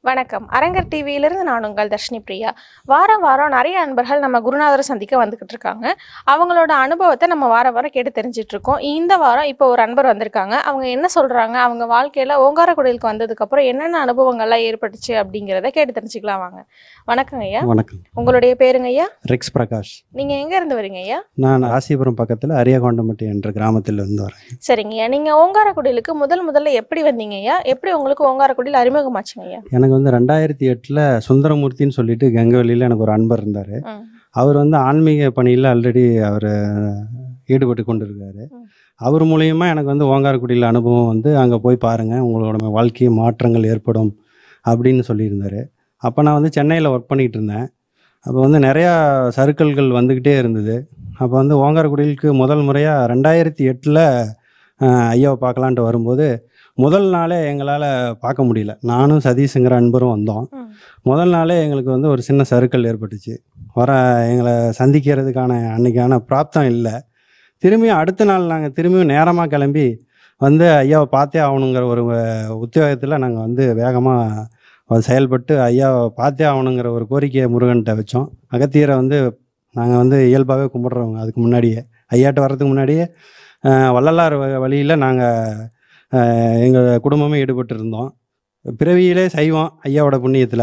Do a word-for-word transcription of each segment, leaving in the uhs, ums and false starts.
வணக்கம். அரங்கர் டிவியிலிருந்து நான் உங்கள் தர்ஷினி பிரியா. வாரம் வாரம் நிறைய அன்பர்கள் நம்ம குருநாதரை சந்திக்க வந்துக்கிட்டு இருக்காங்க. அவங்களோட அனுபவத்தை நம்ம வாரம் வாரம் கேட்டு தெரிஞ்சிட்டு இருக்கோம். இந்த வாரம் இப்போ ஒரு அன்பர் வந்திருக்காங்க. அவங்க என்ன சொல்றாங்க, அவங்க வாழ்க்கையில ஓங்காரக்குடிலுக்கு வந்ததுக்கு அப்புறம் என்னென்ன அனுபவங்கள்லாம் ஏற்பட்டுச்சு அப்படிங்கிறத கேட்டு தெரிஞ்சுக்கலாம் வாங்க. வணக்கம் ஐயா. வணக்கம். உங்களுடைய பேருங்க ஐயா? ரெக்ஸ் பிரகாஷ். நீங்க எங்க இருந்து வரீங்க ஐயா? நான் ராசிபுரம் பக்கத்தில் அரியாகொண்டம்பட்டி என்ற கிராமத்தில் இருந்து வரேன். சரிங்க ஐயா. நீங்க ஓங்காரக்குடிலுக்கு முதல் முதல்ல எப்படி வந்தீங்க ஐயா? எப்படி உங்களுக்கு ஓங்காரக்குடில் அறிமுகமாச்சுங்க ஐயா? எனக்கு வந்து ரெண்டாயிரத்தி எட்டில் சுந்தரமூர்த்தின்னு சொல்லிட்டு கங்கவெளியில் எனக்கு ஒரு அன்பர் இருந்தார். அவர் வந்து ஆன்மீக பணியில் ஆல்ரெடி அவர் ஈடுபட்டு கொண்டு இருக்காரு. அவர் மூலயமா எனக்கு வந்து ஓங்காரக்குடியில் அனுபவம் வந்து அங்கே போய் பாருங்கள், உங்களோட வாழ்க்கை மாற்றங்கள் ஏற்படும் அப்படின்னு சொல்லியிருந்தார். அப்போ நான் வந்து சென்னையில் ஒர்க் பண்ணிகிட்டு இருந்தேன். அப்போ வந்து நிறையா சர்க்கிள்கள் வந்துக்கிட்டே இருந்தது. அப்போ வந்து ஓங்காரக்குடிலுக்கு முதல் முறையாக ரெண்டாயிரத்தி எட்டில் ஐயாவை பார்க்கலான்ட்டு வரும்போது முதல் நாளே எங்களால் பார்க்க முடியல. நானும் சதீஷுங்கிற அன்பரும் வந்தோம். முதல் நாளே எங்களுக்கு வந்து ஒரு சின்ன சர்க்கிள் ஏற்பட்டுச்சு. வர எங்களை சந்திக்கிறதுக்கான அன்றைக்கான பிராப்தம் இல்லை. திரும்பியும் அடுத்த நாள் நாங்கள் திரும்பியும் நேரமாக கிளம்பி வந்து ஐயாவை பார்த்தே ஆகணுங்கிற ஒரு உத்தியோகத்தில் நாங்கள் வந்து வேகமாக செயல்பட்டு ஐயாவை பார்த்தே ஆகணுங்கிற ஒரு கோரிக்கையை முருகன்கிட்ட வச்சோம். அகத்தியரை வந்து நாங்கள் வந்து இயல்பாகவே கும்பிட்றவங்க. அதுக்கு முன்னாடியே ஐயாட்ட வர்றதுக்கு முன்னாடியே வள்ளலார் வழியில் நாங்கள் எங்கள் குடும்பமே ஈடுபட்டு இருந்தோம். பிறவியிலே சைவம் ஐயாவோட புண்ணியத்தில்.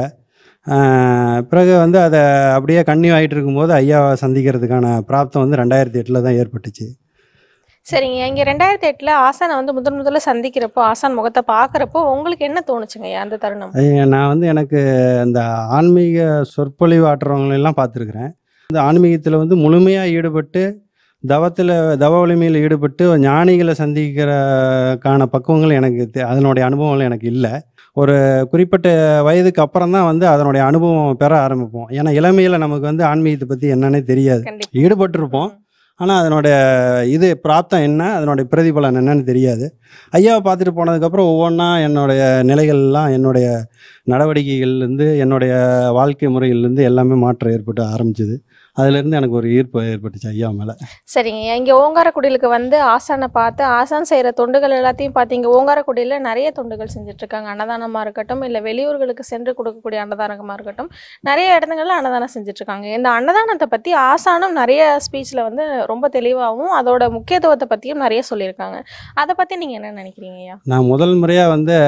பிறகு வந்து அதை அப்படியே கன்னியூ ஆகிட்டு இருக்கும்போது ஐயாவை சந்திக்கிறதுக்கான பிராப்தம் வந்து ரெண்டாயிரத்தி எட்டில் தான் ஏற்பட்டுச்சு. சரிங்க. இங்கே ரெண்டாயிரத்தி எட்டில் ஆசானை வந்து முதல் முதல்ல சந்திக்கிறப்போ, ஆசான் முகத்தை பார்க்குறப்போ உங்களுக்கு என்ன தோணுச்சுங்க அந்த தருணம்? நான் வந்து எனக்கு அந்த ஆன்மீக சொற்பொழிவு ஆற்றுறவங்களெல்லாம் பார்த்துருக்குறேன். இந்த ஆன்மீகத்தில் வந்து முழுமையாக ஈடுபட்டு தவத்தில் தவ வலிமையில் ஈடுபட்டு ஞானிகளை சந்திக்கிறக்கான பக்குவங்கள் எனக்கு அதனுடைய அனுபவங்கள் எனக்கு இல்லை. ஒரு குறிப்பிட்ட வயதுக்கு அப்புறம் தான் வந்து அதனுடைய அனுபவம் பெற ஆரம்பிப்போம். ஏன்னா இளமையில் நமக்கு வந்து ஆன்மீகத்தை பற்றி என்னன்னே தெரியாது. ஈடுபட்டிருப்போம், ஆனால் அதனுடைய இது பிராப்தம் என்ன, அதனுடைய பிரதிபலன் என்னன்னு தெரியாது. ஐயாவை பார்த்துட்டு போனதுக்கப்புறம் ஒவ்வொன்றா என்னுடைய நிலைகள்லாம், என்னுடைய நடவடிக்கைகள்லேருந்து, என்னுடைய வாழ்க்கை முறையிலேருந்து எல்லாமே மாற்றம் ஏற்பட்டு ஆரம்பிச்சுது. அதுலேருந்து எனக்கு ஒரு ஈர்ப்பு ஏற்பட்டுச்சு ஐயா மேலே. சரிங்க. இங்கே ஓங்காரக்குடிலுக்கு வந்து ஆசானை பார்த்து ஆசான் செய்கிற தொண்டுகள் எல்லாத்தையும் பார்த்து இங்கே ஓங்காரக்குடியில் நிறைய தொண்டுகள் செஞ்சிட்ருக்காங்க. அன்னதானமாக இருக்கட்டும், இல்லை வெளியூர்களுக்கு சென்று கொடுக்கக்கூடிய அன்னதானமாக இருக்கட்டும், நிறைய இடத்துங்களில் அன்னதானம் செஞ்சிட்ருக்காங்க. இந்த அன்னதானத்தை பற்றி ஆசானும் நிறைய ஸ்பீச்சில் வந்து ரொம்ப தெளிவாகவும் அதோட முக்கியத்துவத்தை பற்றியும் நிறைய சொல்லியிருக்காங்க. அதை பற்றி நீங்கள் என்ன நினைக்கிறீங்க ஐயா? நான் முதல் முறையாக வந்து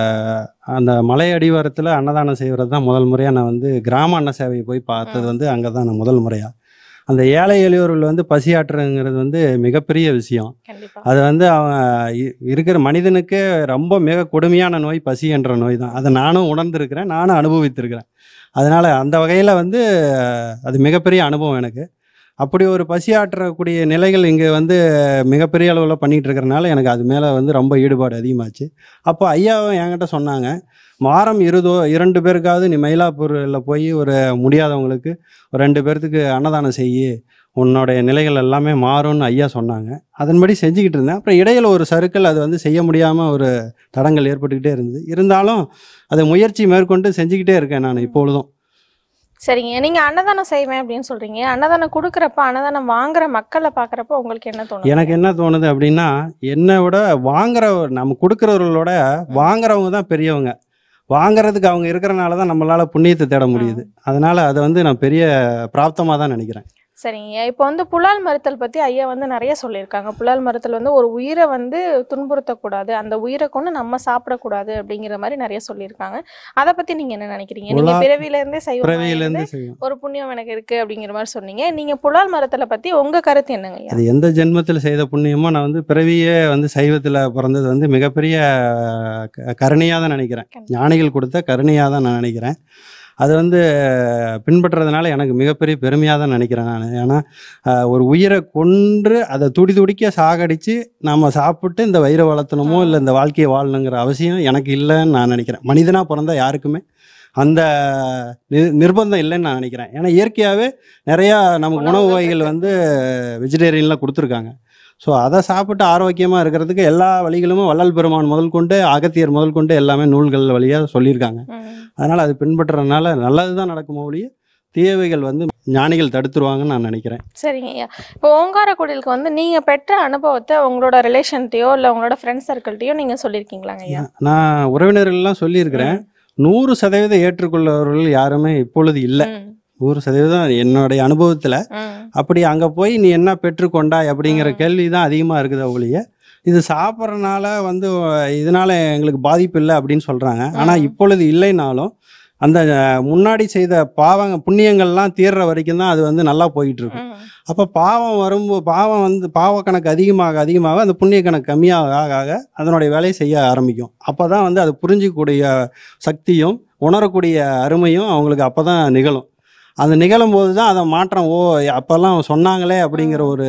அந்த மலை அடிவாரத்தில் அன்னதானம் செய்கிறது தான் முதல் முறையாக நான் வந்து கிராம அன்ன சேவையை போய் பார்த்தது வந்து அங்கே தான் நான் முதல் முறையாக. அந்த ஏழை எளியோர்கள் வந்து பசியாற்றுங்கிறது வந்து மிகப்பெரிய விஷயம். அது வந்து அவன் இருக்கிற மனிதனுக்கு ரொம்ப மிக கொடுமையான நோய் பசி என்ற நோய் தான். அதை நானும் உணர்ந்திருக்கிறேன், நானும் அனுபவித்திருக்கிறேன். அதனால் அந்த வகையில் வந்து அது மிகப்பெரிய அனுபவம் எனக்கு. அப்படி ஒரு பசியாற்றக்கூடிய நிலைகள் இங்கே வந்து மிகப்பெரிய அளவில் பண்ணிகிட்டு இருக்கிறனால எனக்கு அது மேலே வந்து ரொம்ப ஈடுபாடு அதிகமாச்சு. அப்போ ஐயாவும் என்கிட்ட சொன்னாங்க, வாரம் இருதோ இரண்டு பேருக்காவது நீ மயிலாப்பூரில் போய் ஒரு முடியாதவங்களுக்கு ஒரு ரெண்டு பேர்த்துக்கு அன்னதானம் செய்யி, உன்னோடைய நிலைகள் எல்லாமே மாறும்னு ஐயா சொன்னாங்க. அதன்படி செஞ்சுக்கிட்டு இருந்தேன். அப்புறம் இடையில் ஒரு சர்க்கிள் அது வந்து செய்ய முடியாமல் ஒரு தடங்கள் ஏற்பட்டுக்கிட்டே இருந்தது. இருந்தாலும் அதை முயற்சி மேற்கொண்டு செஞ்சுக்கிட்டே இருக்கேன் நான் இப்பொழுதும். சரிங்க. நீங்கள் அன்னதானம் செய்வேன் அப்படின்னு சொல்கிறீங்க. அன்னதானம் கொடுக்குறப்ப, அன்னதானம் வாங்குற மக்களை பார்க்குறப்ப உங்களுக்கு என்ன தோணுது? எனக்கு என்ன தோணுது அப்படின்னா, என்னை விட வாங்குற நம்ம கொடுக்குறவர்களோட வாங்குறவங்க தான் பெரியவங்க. வாங்குறதுக்கு அவங்க இருக்கிறனால தான் நம்மளால் புண்ணியத்தை தேட முடியுது. அதனால் அதை வந்து நான் பெரிய பிராப்தமாக தான் நினைக்கிறேன். சரிங்க. இப்போ வந்து புலால் மறுத்தல் பற்றி ஐயா வந்து நிறைய சொல்லியிருக்காங்க. புலால் மறுத்தல் வந்து ஒரு உயிரை வந்து துன்புறுத்தக்கூடாது, அந்த உயிரை கொண்டு நம்ம சாப்பிடக்கூடாது அப்படிங்கிற மாதிரி நிறைய சொல்லியிருக்காங்க. அதை பற்றி நீங்கள் என்ன நினைக்கிறீங்க? நீங்கள் பிறவியிலேருந்தே செய்வோம், ஒரு புண்ணியம் எனக்கு இருக்குது அப்படிங்கிற மாதிரி சொன்னீங்க. நீங்கள் புலால் மறுத்தலை பற்றி உங்கள் கருத்து என்னங்க ஐயா? அது எந்த ஜென்மத்தில் செய்த புண்ணியமோ, நான் வந்து பிறவியே வந்து சைவத்தில் பிறந்தது வந்து மிகப்பெரிய கருணையாக தான் நினைக்கிறேன். ஞானிகள் கொடுத்த கருணையாக தான் நான் நினைக்கிறேன். அது வந்து பின்பற்றுறதுனால எனக்கு மிகப்பெரிய பெருமையாக தான் நினைக்கிறேன் நான். ஏன்னா ஒரு உயிரை கொன்று அதை துடி துடிக்க சாகடித்து நம்ம சாப்பிட்டு இந்த வயிறை வளர்த்தணுமோ இல்லை இந்த வாழ்க்கையை வாழணுங்கிற அவசியம் எனக்கு இல்லைன்னு நான் நினைக்கிறேன். மனிதனாக பிறந்தால் யாருக்குமே அந்த நிர்பந்தம் இல்லைன்னு நான் நினைக்கிறேன். ஏன்னா இயற்கையாகவே நிறையா நமக்கு உணவு வகைகள் வந்து வெஜிடேரியன்லாம் கொடுத்துருக்காங்க. ஸோ அதை சாப்பிட்டு ஆரோக்கியமாக இருக்கிறதுக்கு எல்லா வழிகளுமே வள்ளல் பெருமான் முதல் கொண்டு அகத்தியர் முதல் கொண்டு எல்லாமே நூல்கள் வழியாக சொல்லியிருக்காங்க. அதனால் அது பின்பற்றுறதுனால நல்லது தான் நடக்குமோ ஒழிய தீயவைகள் வந்து ஞானிகள் தடுத்துருவாங்கன்னு நான் நினைக்கிறேன். சரிங்க ஐயா. இப்போ ஓங்காரக்குடிலுக்கு வந்து நீங்கள் பெற்ற அனுபவத்தை உங்களோட ரிலேஷன்ட்டையோ இல்லை உங்களோட ஃப்ரெண்ட்ஸ் சர்க்கிள்கிட்டையோ நீங்கள் சொல்லியிருக்கீங்களாங்க ஐயா? நான் உறவினர்கள்லாம் சொல்லியிருக்கிறேன். நூறு சதவீதம் ஏற்றுக்கொள்ளவர்கள் யாருமே இப்பொழுது இல்லை. நூறு சதவீதம் என்னுடைய அனுபவத்தில் அப்படி அங்கே போய் நீ என்ன பெற்றுக்கொண்டாய் அப்படிங்கிற கேள்வி தான் அதிகமாக இருக்குது. ஒழிய இது சாப்பிட்றதுனால வந்து இதனால எங்களுக்கு பாதிப்பு இல்லை அப்படின்னு சொல்கிறாங்க. ஆனால் இப்பொழுது இல்லைனாலும் அந்த முன்னாடி செய்த பாவங்க புண்ணியங்கள்லாம் தீர்ற வரைக்கும் தான் அது வந்து நல்லா போயிட்டு இருக்கும். அப்போ பாவம் வரும்போது பாவம் வந்து பாவ கணக்கு அதிகமாக அதிகமாக அந்த புண்ணிய கணக்கு கம்மியாக ஆக ஆக அதனுடைய வேலையை செய்ய ஆரம்பிக்கும். அப்போ தான் வந்து அது புரிஞ்சிக்கக்கூடிய சக்தியும் உணரக்கூடிய அருமையும் அவங்களுக்கு அப்போ தான் நிகழும். அது நிகழும் போது தான் அதை மாற்றம் ஓ அப்போல்லாம் சொன்னாங்களே அப்படிங்கிற ஒரு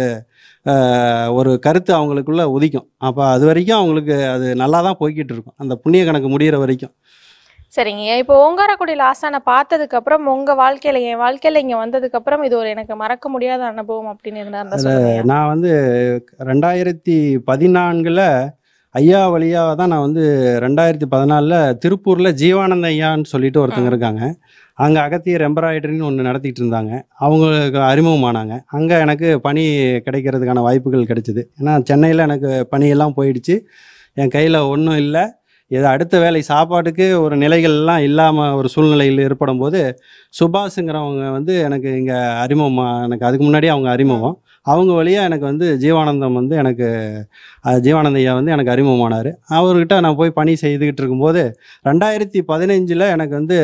ஒரு கருத்து அவங்களுக்குள்ள உதிக்கும். அப்போ அது வரைக்கும் அவங்களுக்கு அது நல்லா தான் போய்கிட்டு இருக்கும் அந்த புண்ணிய கணக்கு முடிகிற வரைக்கும். சரிங்க. இப்போ ஓங்காரக்குடியில் ஆசானை பார்த்ததுக்கு அப்புறம் உங்க வாழ்க்கையில என் வாழ்க்கையில இங்க வந்ததுக்கு அப்புறம் இது ஒரு எனக்கு மறக்க முடியாத அனுபவம் அப்படின்னு இருந்தா நான் வந்து ரெண்டாயிரத்தி பதினான்குல ஐயா வழியாக தான் நான் வந்து ரெண்டாயிரத்தி பதினாலில் திருப்பூரில் ஜீவானந்த ஐயான்னு சொல்லிட்டு ஒருத்தங்க இருக்காங்க. அங்கே அகத்தியர் எம்ப்ராய்டரின்னு ஒன்று நடத்திட்டு இருந்தாங்க. அவங்களுக்கு அறிமுகமானாங்க. அங்கே எனக்கு பணி கிடைக்கிறதுக்கான வாய்ப்புகள் கிடைச்சிது. ஏன்னா சென்னையில் எனக்கு பணியெல்லாம் போயிடுச்சு. என் கையில் ஒன்றும் இல்லை. ஏதோ அடுத்த வேலை சாப்பாட்டுக்கு ஒரு நிலைகள்லாம் இல்லாமல் ஒரு சூழ்நிலையில் ஏற்படும் போது சுபாஷுங்கிறவங்க வந்து எனக்கு இங்கே அறிமுகமாக எனக்கு அதுக்கு முன்னாடியே அவங்க அறிமுகம் அவங்க வழியாக எனக்கு வந்து ஜீவானந்தம் வந்து எனக்கு ஜீவானந்த ஐயா வந்து எனக்கு அறிமுகமானார். அவர்கிட்ட நான் போய் பணி செய்துக்கிட்டு இருக்கும்போது ரெண்டாயிரத்தி பதினஞ்சில் எனக்கு வந்து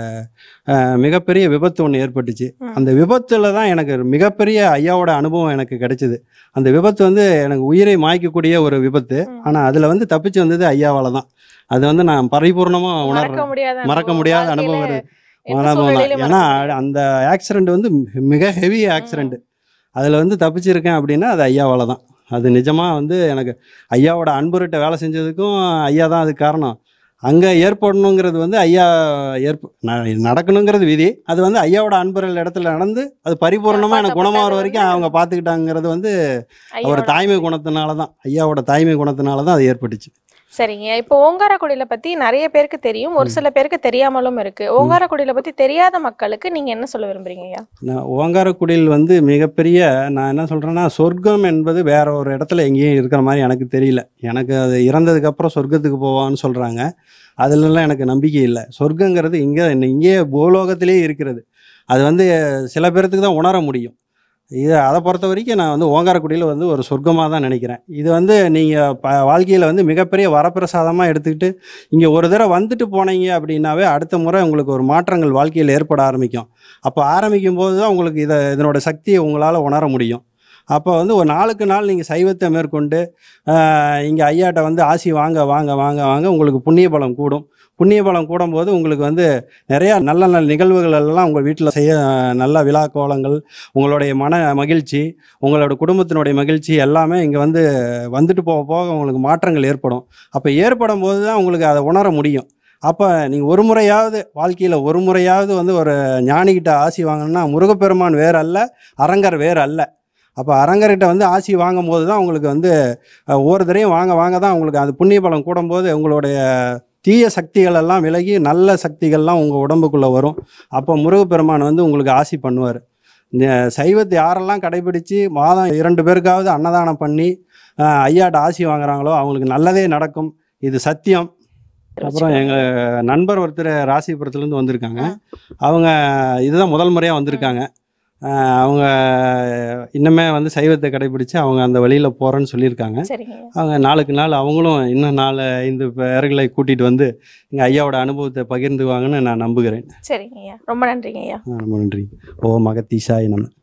மிகப்பெரிய விபத்து ஒன்று ஏற்பட்டுச்சு. அந்த விபத்தில் தான் எனக்கு மிகப்பெரிய ஐயாவோட அனுபவம் எனக்கு கிடைச்சிது. அந்த விபத்து வந்து எனக்கு உயிரை மாய்க்கக்கூடிய ஒரு விபத்து. ஆனால் அதில் வந்து தப்பிச்சு வந்தது ஐயாவால் தான். அது வந்து நான் பரிபூர்ணமாக உணர்றேன். மறக்க முடியாத அனுபவம் அனுபவம் தான். ஏன்னா அந்த ஆக்சிடெண்ட் வந்து மிக ஹெவி ஆக்சிடெண்ட். அதில் வந்து தப்பிச்சிருக்கேன் அப்படின்னா அது ஐயாவால் தான். அது நிஜமாக வந்து எனக்கு ஐயாவோட அன்புகிட்ட வேலை செஞ்சதுக்கும் ஐயா தான் அதுக்கு காரணம். அங்கே ஏற்படணுங்கிறது வந்து ஐயா ஏற்ப நடக்கணுங்கிறது விதி. அது வந்து ஐயாவோட அன்பர்கள் இடத்துல நடந்து அது பரிபூர்ணமாக எனக்கு குணமாகிற வரைக்கும் அவங்க பார்த்துக்கிட்டாங்கிறது வந்து அவர் தாய்மை குணத்தினால தான் ஐயாவோட தாய்மை குணத்தினால தான் அது ஏற்பட்டுச்சு. சரிங்க. இப்போ ஓங்காரக்குடியில பத்தி நிறைய பேருக்கு தெரியும், ஒரு சில பேருக்கு தெரியாமலும் இருக்கு. ஓங்காரக்குடியில பத்தி தெரியாத மக்களுக்கு நீங்க என்ன சொல்ல விரும்புறீங்க ஐயா? ஓங்காரக்குடியில் வந்து மிகப்பெரிய நான் என்ன சொல்றேன்னா சொர்க்கம் என்பது வேற ஒரு இடத்துல எங்கேயும் இருக்கிற மாதிரி எனக்கு தெரியல. எனக்கு அது இறந்ததுக்கு அப்புறம் சொர்க்கத்துக்கு போவான்னு சொல்றாங்க. அதுலலாம் எனக்கு நம்பிக்கை இல்லை. சொர்க்கங்கிறது இங்கே இங்கே பூலோகத்திலே இருக்கிறது. அது வந்து சில பேர்த்துக்கு தான் உணர முடியும். இது அதை பொறுத்த வரைக்கும் நான் வந்து ஓங்காரக்குடியில் வந்து ஒரு சொர்க்கமாக தான் நினைக்கிறேன். இது வந்து நீங்கள் ப வாழ்க்கையில் வந்து மிகப்பெரிய வரப்பிரசாதமாக எடுத்துக்கிட்டு இங்கே ஒரு தடவை வந்துட்டு போனீங்க அப்படின்னாவே அடுத்த முறை உங்களுக்கு ஒரு மாற்றங்கள் வாழ்க்கையில் ஏற்பட ஆரம்பிக்கும். அப்போ ஆரம்பிக்கும் போது தான் உங்களுக்கு இதை இதனோட சக்தியை உங்களால் உணர முடியும். அப்போ வந்து ஒரு நாளுக்கு நாள் நீங்கள் சைவத்தை மேற்கொண்டு இங்கே ஐயாட்ட வந்து ஆசி வாங்க வாங்க வாங்க வாங்க உங்களுக்கு புண்ணிய பலம் கூடும். புண்ணிய பலம் கூடும்போது உங்களுக்கு வந்து நிறையா நல்ல நல்ல நிகழ்வுகள் எல்லாம் உங்கள் வீட்டில் செய்ய நல்ல விழா கோலங்கள் உங்களுடைய மன மகிழ்ச்சி உங்களோட குடும்பத்தினுடைய மகிழ்ச்சி எல்லாமே இங்கே வந்து வந்துட்டு போக போக உங்களுக்கு மாற்றங்கள் ஏற்படும். அப்போ ஏற்படும் போது தான் உங்களுக்கு அதை உணர முடியும். அப்போ நீங்கள் ஒரு முறையாவது வாழ்க்கையில் ஒரு முறையாவது வந்து ஒரு ஞானிகிட்ட ஆசி வாங்கணும்னா முருகப்பெருமான் வேறு அல்ல, அரங்கர் வேறு அல்ல. அப்போ அரங்கர்கிட்ட வந்து ஆசி வாங்கும் போது தான் உங்களுக்கு வந்து ஒவ்வொரு தடையும் வாங்க வாங்க தான் உங்களுக்கு அது புண்ணிய பலம் கூடும்போது உங்களுடைய தீய சக்திகள் எல்லாம் விலகி நல்ல சக்திகள்லாம் உங்கள் உடம்புக்குள்ளே வரும். அப்போ முருகப்பெருமான் வந்து உங்களுக்கு ஆசி பண்ணுவார். சைவத்தை யாரெல்லாம் கடைபிடித்து மாதம் இரண்டு பேருக்காவது அன்னதானம் பண்ணி ஐயாட்ட ஆசி வாங்குறாங்களோ அவங்களுக்கு நல்லதே நடக்கும். இது சத்தியம். அப்புறம் எங்கள் நண்பர் ஒருத்தர் ராசிபுரத்துலேருந்து வந்திருக்காங்க. அவங்க இதுதான் முதல் முறையாக வந்திருக்காங்க. அவங்க இன்னுமே வந்து சைவத்தை கடைபிடிச்சு அவங்க அந்த வழியில் போகிறேன்னு சொல்லியிருக்காங்க. அவங்க நாளுக்கு நாள் அவங்களும் இன்னும் நாலு ஐந்து பேர்களை கூட்டிகிட்டு வந்து எங்கள் ஐயாவோட அனுபவத்தை பகிர்ந்துவாங்கன்னு நான் நம்புகிறேன். சரிங்க ஐயா, ரொம்ப நன்றிங்க ஐயா. ரொம்ப நன்றி. ஓ மகத்தீசாய் நம்ம